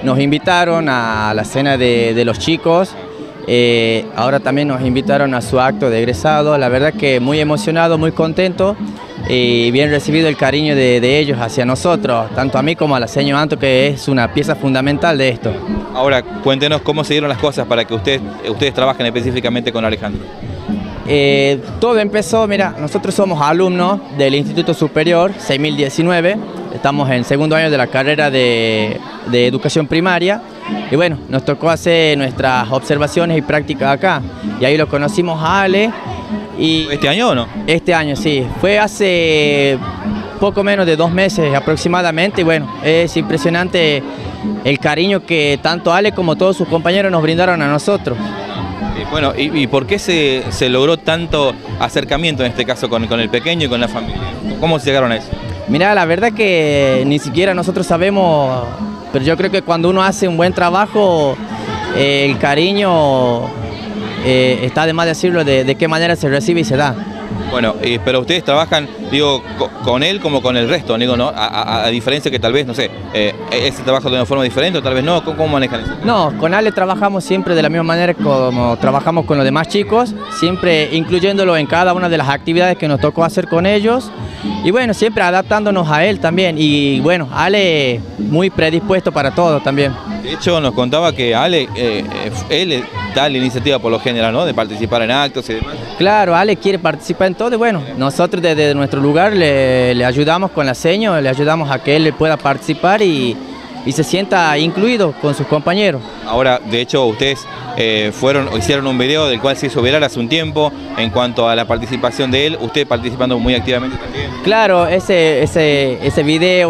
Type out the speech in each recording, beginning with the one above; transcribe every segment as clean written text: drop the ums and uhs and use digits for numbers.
nos invitaron a la cena de los chicos. Ahora también nos invitaron a su acto de egresado. La verdad que muy emocionado, muy contento y bien recibido el cariño de ellos hacia nosotros, tanto a mí como a la señora Anto, que es una pieza fundamental de esto. Ahora, cuéntenos cómo se dieron las cosas para que ustedes trabajen específicamente con Alejandro. Todo empezó, mira, nosotros somos alumnos del Instituto Superior 6019, estamos en segundo año de la carrera de educación primaria y bueno, nos tocó hacer nuestras observaciones y prácticas acá y ahí lo conocimos a Ale. Y ¿Este año o no? Este año, sí, fue hace poco menos de 2 meses aproximadamente y bueno, es impresionante el cariño que tanto Ale como todos sus compañeros nos brindaron a nosotros. Bueno, ¿y por qué se logró tanto acercamiento en este caso con el pequeño y con la familia? ¿Cómo se llegaron a eso? Mirá, la verdad que ni siquiera nosotros sabemos, pero yo creo que cuando uno hace un buen trabajo, el cariño está de más decirlo de qué manera se recibe y se da. Bueno, pero ustedes trabajan, digo, con él como con el resto, digo, ¿no? A diferencia que tal vez, no sé, él se trabaja de una forma diferente o tal vez no, ¿cómo manejan eso? No, con Ale trabajamos siempre de la misma manera como trabajamos con los demás chicos, siempre incluyéndolo en cada una de las actividades que nos tocó hacer con ellos y bueno, siempre adaptándonos a él también y bueno, Ale muy predispuesto para todo también. De hecho, nos contaba que Ale, él da la iniciativa por lo general, ¿no? De participar en actos y demás. Claro, Ale quiere participar en todo y bueno, nosotros desde nuestro lugar le ayudamos con la seña, le ayudamos a que él pueda participar y se sienta incluido con sus compañeros. Ahora, de hecho, ustedes hicieron un video del cual se hizo viral hace un tiempo en cuanto a la participación de él, usted participando muy activamente también. Claro, ese video,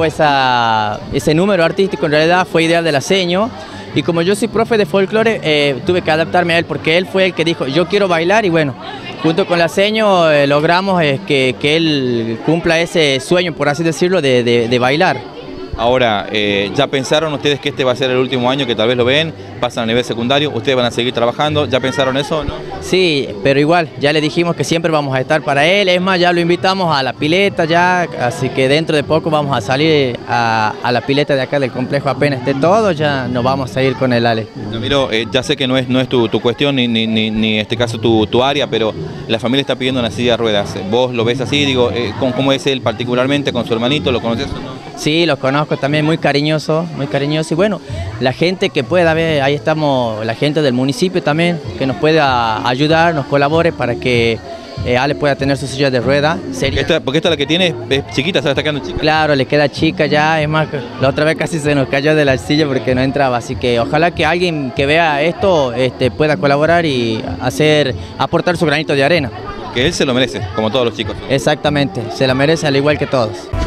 ese número artístico en realidad fue idea de la seño. Y como yo soy profe de folclore, tuve que adaptarme a él porque él fue el que dijo, yo quiero bailar y bueno, junto con la seño logramos que él cumpla ese sueño, por así decirlo, de bailar. Ahora, ¿ya pensaron ustedes que este va a ser el último año que tal vez lo ven, pasan a nivel secundario, ustedes van a seguir trabajando? ¿Ya pensaron eso o no? Sí, pero igual, ya le dijimos que siempre vamos a estar para él, es más, ya lo invitamos a la pileta ya, así que dentro de poco vamos a salir a la pileta de acá del complejo, apenas esté todo, ya nos vamos a ir con el Ale. No, miro, ya sé que no es tu cuestión ni en este caso tu área, pero la familia está pidiendo una silla de ruedas, ¿vos lo ves así? Digo, ¿cómo es él particularmente con su hermanito? ¿Lo conoces o no? Sí, los conozco también, muy cariñoso y bueno, la gente que pueda ver, ahí estamos, la gente del municipio también, que nos pueda ayudar, nos colabore para que Ale pueda tener su silla de rueda. Porque esta la que tiene es chiquita, se la está quedando chica. Claro, le queda chica ya, es más, la otra vez casi se nos cayó de la silla porque no entraba, así que ojalá que alguien que vea esto pueda colaborar y aportar su granito de arena. Que él se lo merece, como todos los chicos. Exactamente, se la merece al igual que todos.